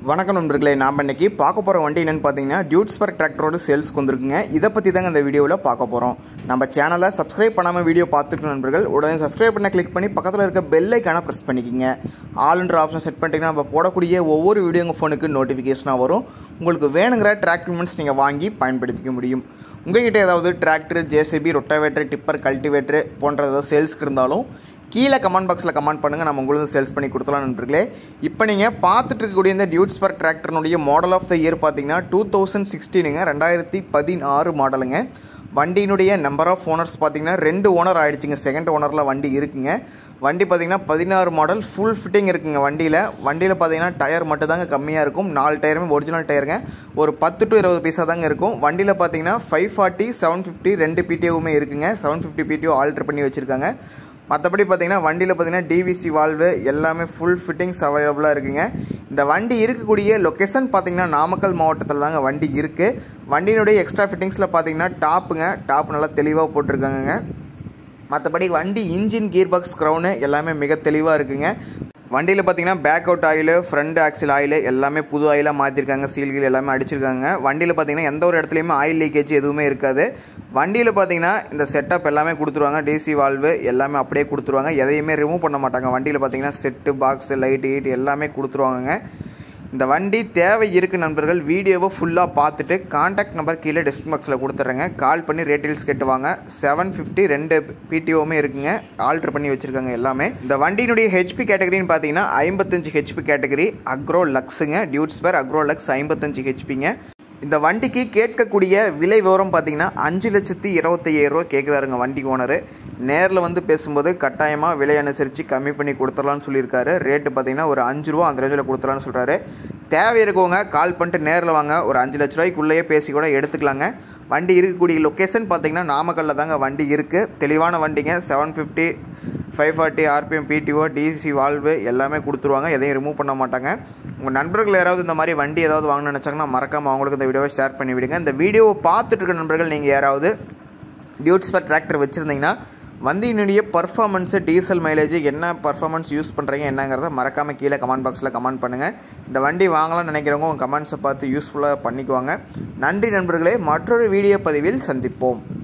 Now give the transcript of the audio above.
வணக்கம் நண்பர்களே, நாம் இன்னைக்கு பார்க்க போகிற வண்டி என்னென்னு பார்த்தீங்கன்னா டியூட்ஸ் டிராக்டரோட சேல்ஸ்க்கு வந்துருக்குங்க. இதை பற்றி தாங்க இந்த வீடியோவில் பார்க்க போகிறோம். நம்ம சேனலை சப்ஸ்கிரைப் பண்ணாமல் வீடியோ பார்த்துட்டு நண்பர்கள் உடனே சப்ஸ்கிரைப் பண்ண கிளிக் பண்ணி பக்கத்தில் இருக்க பெல் ஐக்கான ப்ரெஸ் பண்ணிக்கிங்க. ஆல்ன்ற ஆப்ஷன் செட் பண்ணிட்டீங்கன்னா நம்ம போடக்கூடிய ஒவ்வொரு வீடியோ உங்கள் ஃபோனுக்கு நோட்டிஃபிகேஷனாக வரும். உங்களுக்கு வேணுங்கிற டிராக்டர்மெண்ட்ஸ் நீங்கள் வாங்கி பயன்படுத்திக்க முடியும். உங்கள்கிட்ட ஏதாவது tractor, JCB, rotavator, tipper, cultivator போன்ற ஏதாவது சேல்ஸ்க்கு இருந்தாலும் கீழே கமெண்ட் பாக்ஸில் கமெண்ட் பண்ணுங்கள். நம்ம உங்களுக்கு சேல்ஸ் பண்ணி கொடுத்துலாம் நண்பர்களே. இப்போ நீங்கள் பார்த்துட்டு இருக்கக்கூடிய இந்த டியூட்ஸ் டிராக்டர்னுடைய மாடல் ஆஃப் த இயர் பார்த்தீங்கன்னா 2016ங்க, 2016 மாடலுங்க. வண்டியினுடைய நம்பர் ஆஃப் ஓனர்ஸ் பார்த்தீங்கன்னா 2 ஓனர் ஆகிடுச்சிங்க. செகண்ட் ஓனரில் வண்டி இருக்குங்க. வண்டி பார்த்தீங்கன்னா 16 மாடல், ஃபுல் ஃபிட்டிங் இருக்குங்க. வண்டியில் பார்த்தீங்கன்னா டயர் மட்டும் தாங்க கம்மியாக இருக்கும். 4 டயருமே ஒரிஜினல் டயருங்க. ஒரு 10 to 20 பைசா தாங்க இருக்கும். வண்டியில் பார்த்தீங்கன்னா 540, 750 2 பிடிஓவுமே இருக்குங்க. 750 பிடிஓ ஆல்ட்ரு பண்ணி வச்சுருக்காங்க. மற்றபடி பார்த்தீங்கன்னா வண்டியில் பார்த்தீங்கன்னா டிவிசி வால்வு எல்லாமே ஃபுல் ஃபிட்டிங்ஸ் அவைலபிளாக இருக்குங்க. இந்த வண்டி இருக்கக்கூடிய லொக்கேஷன் பார்த்தீங்கன்னா நாமக்கல் மாவட்டத்தில் தாங்க வண்டி இருக்குது. வண்டியினுடைய எக்ஸ்ட்ரா ஃபிட்டிங்ஸில் பார்த்தீங்கன்னா டாப் நல்லா தெளிவாக போட்டிருக்காங்க. மற்றபடி வண்டி இன்ஜின், கியர் பாக்ஸ், க்ரௌனு எல்லாமே மிக தெளிவாக இருக்குங்க. வண்டியில் பார்த்தீங்கன்னா back out oil, front axle oil எல்லாமே புது ஆயிலாக மாற்றிருக்காங்க. சீல்கள் எல்லாமே அடிச்சிருக்காங்க. வண்டியில் பார்த்தீங்கன்னா எந்த ஒரு இடத்துலையுமே ஆயில் லீக்கேஜ் எதுவுமே இருக்காது. வண்டியில் பார்த்தீங்கன்னா இந்த செட்டப் எல்லாமே கொடுத்துருவாங்க. டிசி வால்வு எல்லாமே அப்படியே கொடுத்துருவாங்க. எதையுமே ரிமூவ் பண்ண மாட்டாங்க. வண்டியில் பார்த்தீங்கன்னா செட்டு, பாக்ஸு, லைட்டு, ஹீட் எல்லாமே கொடுத்துருவாங்க. இந்த வண்டி தேவை இருக்குது நண்பர்கள். வீடியோவை ஃபுல்லாக பார்த்துட்டு கான்டாக்ட் நம்பர் கீழே டிஸ்கிரிப்ஷன் பாக்ஸில் கொடுத்துட்றேங்க. கால் பண்ணி ரேட்டீல்ஸ் கேட்டுவாங்க. 750 2 பிடிஓவுமே இருக்குங்க. ஆல்ட்ரு பண்ணி வச்சுருக்காங்க எல்லாமே. இந்த வண்டியினுடைய ஹெச்பி கேட்டகரின்னு பார்த்தீங்கன்னா 55 ஹெச்பி கேட்டகரி agrolux-ங்க. டியூட்ஸ் agrolux 55 ஹெச்பிங்க. இந்த வண்டிக்கு கேட்கக்கூடிய விலை விவரம் பார்த்தீங்கன்னா 5,25,000 ரூபா கேட்குறாருங்க வண்டி ஓனரு. நேரில் வந்து பேசும்போது கட்டாயமாக விலை அனுசரித்து கம்மி பண்ணி கொடுத்துடலான்னு சொல்லியிருக்காரு. ரேட்டு பார்த்தீங்கன்னா ஒரு 5 ரூபா அந்த ரேஞ்சில் கொடுத்துடலான்னு சொல்கிறாரு. தேவை இருக்கவங்க கால் பண்ணிட்டு நேரில் வாங்க. ஒரு 5 லட்ச ரூபாய்க்குள்ளேயே பேசி கூட எடுத்துக்கலாங்க. வண்டி இருக்கக்கூடிய லொக்கேஷன் பார்த்தீங்கன்னா நாமக்கல்லில் தாங்க வண்டி இருக்குது. தெளிவான வண்டிங்க. 750 540 ஆர்பிஎம் பிடிஓ, டிசி வால்வு எல்லாமே கொடுத்துருவாங்க. எதையும் ரிமூவ் பண்ண மாட்டாங்க. உங்கள் நண்பர்கள் யாராவது இந்த மாதிரி வண்டி ஏதாவது வாங்கணும்னு நினச்சாங்கன்னா மறக்காமல் அவங்களுக்கு இந்த வீடியோவை ஷேர் பண்ணி விடுங்க. இந்த வீடியோவை பார்த்துட்டு இருக்க நண்பர்கள் நீங்கள் யாராவது டியூட்ஸ் டிராக்டர் வச்சுருந்தீங்கன்னா வண்டியினுடைய பர்ஃபார்மன்ஸு, டீசல் மைலேஜ் என்ன பர்ஃபார்மன்ஸ் யூஸ் பண்ணுறீங்க என்னங்கிறத மறக்காமல் கீழே கமெண்ட் பாக்ஸில் கமெண்ட் பண்ணுங்கள். இந்த வண்டி வாங்கலாம்னு நினைக்கிறவங்க உங்கள் கமெண்ட்ஸை பார்த்து யூஸ்ஃபுல்லாக பண்ணிக்குவாங்க. நன்றி நண்பர்களே. மற்றொரு வீடியோ பதிவில் சந்திப்போம்.